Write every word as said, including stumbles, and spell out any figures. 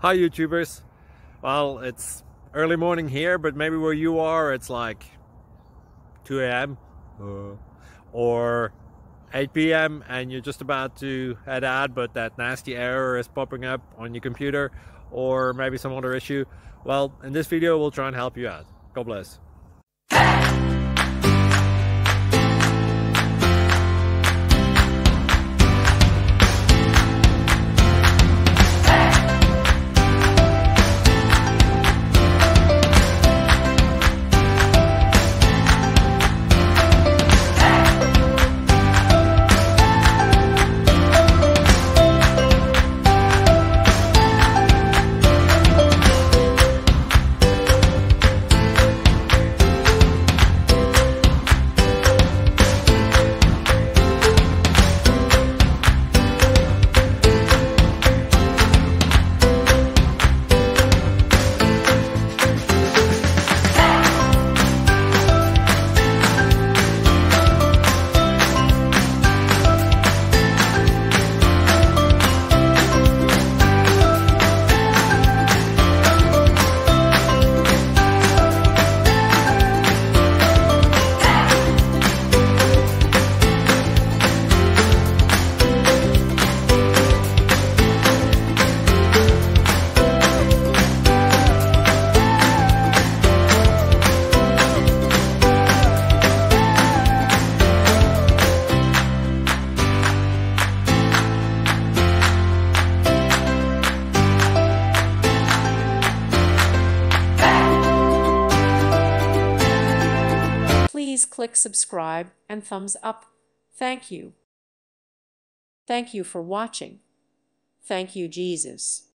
Hi YouTubers. Well, it's early morning here, but maybe where you are it's like two A M uh, or eight P M and you're just about to head out, but that nasty error is popping up on your computer, or maybe some other issue. Well, in this video we'll try and help you out. God bless. Please click subscribe and thumbs up. Thank you. Thank you for watching. Thank you, Jesus.